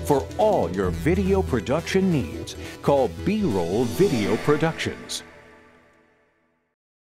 For all your video production needs, call B-Roll Video Productions.